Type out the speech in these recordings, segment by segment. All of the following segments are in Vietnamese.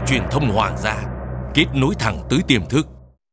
Truyền thông Hoàng gia, kết nối thẳng tới tiềm thức.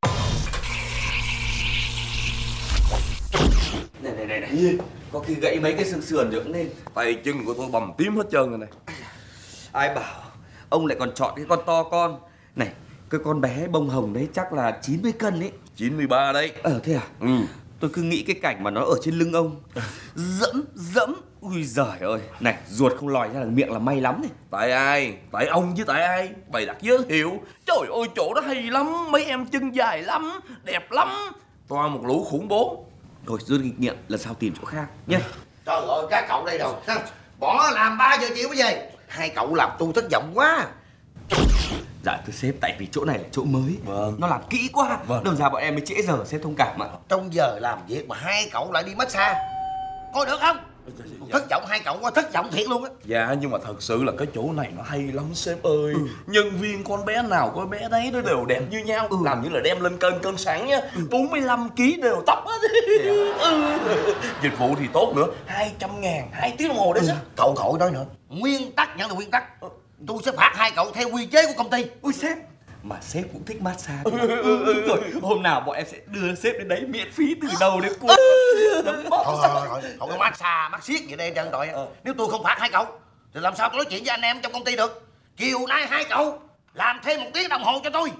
Này, có khi gãy mấy cái xương sườn nữa nên tay chân của tôi bầm tím hết trơn rồi này. ai bảo ông lại còn chọn cái con to con. Này, cái con bé bông hồng đấy chắc là 90 cân ấy. 93 đấy. Thế à? Ừ. Tôi cứ nghĩ cái cảnh mà nó ở trên lưng ông dẫm. Ui giời ơi. Này, ruột không lòi ra được miệng là may lắm này. Tại ai? Tại ông chứ tại ai? Bày đặt giới thiệu. Trời ơi, chỗ đó hay lắm. Mấy em chân dài lắm, đẹp lắm. Toàn một lũ khủng bố. Thôi rút kinh nghiệm, lần sau tìm chỗ khác nhé. Trời ơi, các cậu đây đâu? Bỏ làm 3 giờ chiều mới về. Hai cậu làm tôi thất vọng quá. Dạ thưa sếp, tại vì chỗ này là chỗ mới. Vâng. Nó làm kỹ quá. Vâng. Đâm ra bọn em mới trễ giờ, sếp thông cảm ạ. Trong giờ làm việc mà hai cậu lại đi massage, coi được không? Thất vọng, hai cậu quá thất vọng thiệt luôn á. Dạ, nhưng mà thật sự là cái chỗ này nó hay lắm sếp ơi. Nhân viên con bé nào con bé đấy nó đều đẹp như nhau. Làm như là đem lên cân sẵn nhá. 45 kg đều tóc hết. Dịch vụ thì tốt nữa, 200.000 2 tiếng đồng hồ đấy sếp. Cậu khỏi nói nữa. Nguyên tắc nhận là nguyên tắc. Tôi sẽ phạt hai cậu theo quy chế của công ty. Ui sếp, mà sếp cũng thích massage. Rồi hôm nào bọn em sẽ đưa sếp đến đấy miễn phí từ đầu đến cuối. Thôi, không có massage, mắc xiết vậy đây trơn rồi. Nếu tôi không phạt hai cậu thì làm sao tôi nói chuyện với anh em trong công ty được. Chiều nay hai cậu làm thêm 1 tiếng đồng hồ cho tôi.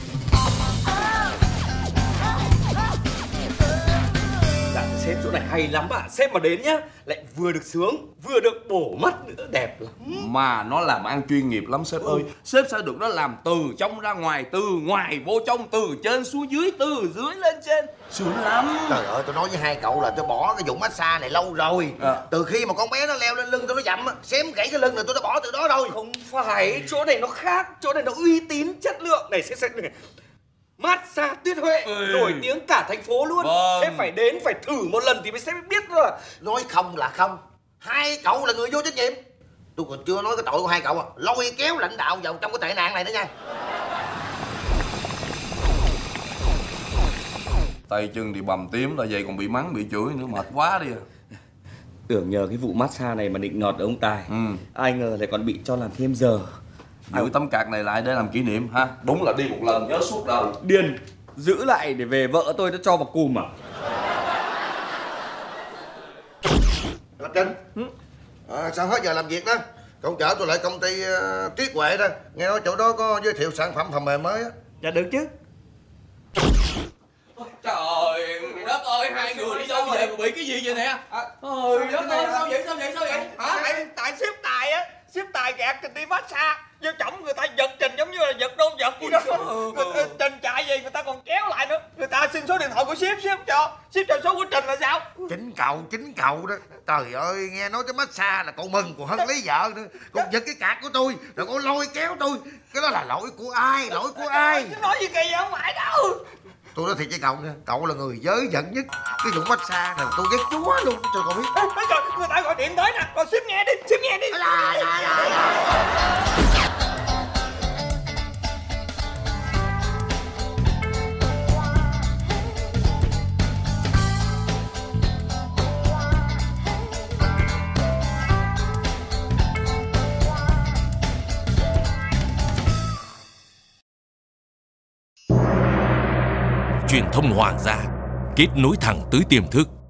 Dạ sếp, chỗ này hay lắm ạ. Sếp mà đến nhá, lại vừa được sướng, vừa được bổ mắt nữa, đẹp lắm. Mà nó làm ăn chuyên nghiệp lắm sếp ơi. Sếp sẽ được nó làm từ trong ra ngoài, từ ngoài vô trong, từ trên xuống dưới, từ dưới lên trên. Sướng lắm. Trời ơi, tôi nói với hai cậu là tôi bỏ cái vụ massage này lâu rồi. Từ khi mà con bé nó leo lên lưng tôi nó dặm á, xém gãy cái lưng là tôi đã bỏ từ đó rồi. Không phải, chỗ này nó khác, chỗ này nó uy tín, chất lượng. Này sếp massage Tuyết Huệ, nổi tiếng cả thành phố luôn. Vâng. Sếp phải đến, phải thử một lần thì mới sếp biết rồi. Nói không là không. Hai cậu là người vô trách nhiệm. Tôi còn chưa nói cái tội của hai cậu lôi kéo lãnh đạo vào trong cái tệ nạn này nữa nha. Tay chân thì bầm tím là vậy còn bị mắng bị chửi nữa, mệt quá đi. Tưởng nhờ cái vụ massage này mà định nọt ông Tài. Ai ngờ lại còn bị cho làm thêm giờ. Giữ tấm card này lại để làm kỷ niệm ha. Đúng là đi một lần nhớ suốt đời. Điền, giữ lại để về vợ tôi nó cho vào cùm à? Lập Trinh, sao hết giờ làm việc đó? Cậu chở tôi lại công ty Tuyết Huệ đó. Nghe nói chỗ đó có giới thiệu sản phẩm phần mềm mới á. Dạ được chứ. Trời đất ơi, hai người đi đâu về mà bị cái gì vậy nè? Trời đất ơi, sao vậy? Hả? Tại sếp Tài á, sếp Tài gạt Trình đi massage. Vô chổng người ta giật Trình giống như là giật đôn vật vậy đó. Trình chạy về người ta còn kéo lại nữa. Người ta xin số điện thoại của sếp cho số của Trình là sao? Chính cậu đó. Trời ơi, nghe nói cái massage là cậu mừng còn hơn lấy vợ nữa. Còn giật cái card của tôi rồi cậu lôi kéo tôi. Cái đó là lỗi của ai? Chứ nói gì kỳ vậy, không phải đâu. Tôi nói thiệt với cậu nha, cậu là người giới dẫn nhất. Cái vụ massage này tôi ghét chúa luôn, trời cậu biết. Trời, người ta gọi điện tới nè, còn sếp nghe đi. Truyền thông Hoàng gia, kết nối thẳng tới tiềm thức.